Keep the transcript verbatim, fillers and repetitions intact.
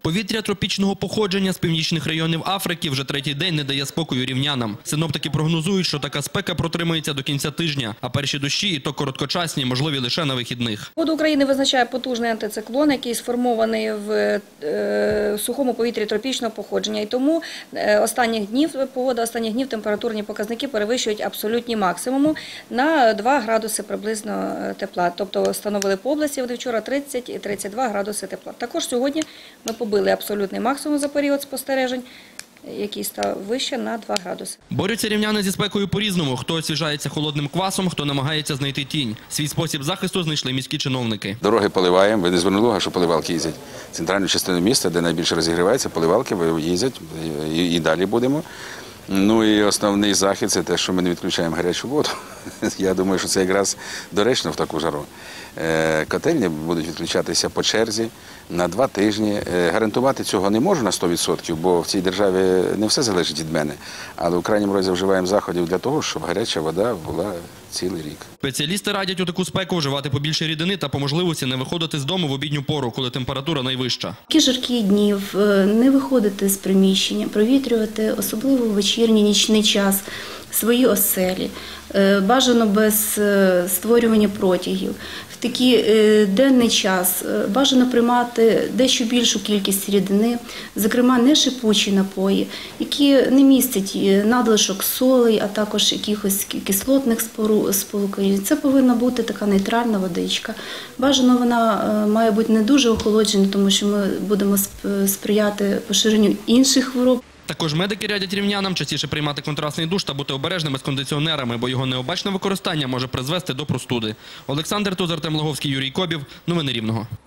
Повітря тропічного походження з північних районів Африки вже третій день не дає спокою рівнянам. Синоптики прогнозують, що така спека протримається до кінця тижня, а перші дощі, і то короткочасні, можливі лише на вихідних. Погоду України визначає потужний антициклон, який сформований в е, сухому повітрі тропічного походження. І тому е, останніх днів, погода останніх днів температурні показники перевищують абсолютні максимуми на два градуси приблизно тепла. Тобто становили по області вони вчора тридцять і тридцять два градуси тепла. Також сьогодні ми побили абсолютний максимум за період спостережень, який став вище на два градуси. Борються рівняни зі спекою по-різному. Хто освіжається холодним квасом, хто намагається знайти тінь. Свій спосіб захисту знайшли міські чиновники. Дороги поливаємо. Ви не звернули увагу, що поливалки їздять. Центральну частину міста, де найбільше розігрівається, поливалки їздять і, і далі будемо. Ну і основний захід – це те, що ми не відключаємо гарячу воду. Я думаю, що це якраз доречно в таку жару. Котельні будуть відключатися по черзі на два тижні. Гарантувати цього не можу на сто відсотків, бо в цій державі не все залежить від мене. Але в крайньому разі вживаємо заходів для того, щоб гаряча вода була цілий рік. Спеціалісти радять у таку спеку вживати побільше рідини та по можливості не виходити з дому в обідню пору, коли температура найвища. Такі жаркі дні, не виходити з приміщення, провітрювати, особливо в вечірній, нічний час, свої оселі. Бажано без створювання протягів. В такий денний час бажано приймати дещо більшу кількість рідини, зокрема не шипучі напої, які не містять надлишок солей, а також якихось кислотних сполук. Це повинна бути така нейтральна водичка. Бажано вона має бути не дуже охолоджена, тому що ми будемо сприяти поширенню інших хвороб. Також медики радять рівнянам частіше приймати контрастний душ та бути обережними з кондиціонерами, бо його необачне використання може призвести до простуди. Олександр Тузар, Артем Логовський, Юрій Кобів. Новини Рівного.